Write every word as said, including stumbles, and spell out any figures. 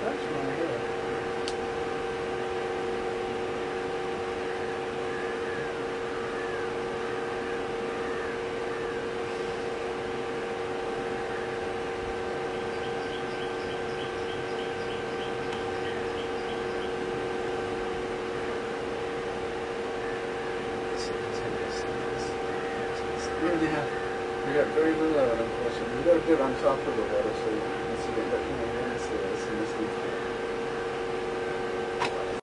That's my hair. Yeah, we got very little of it, unfortunately. We got a bit on top of the water, so you can see it looking at it.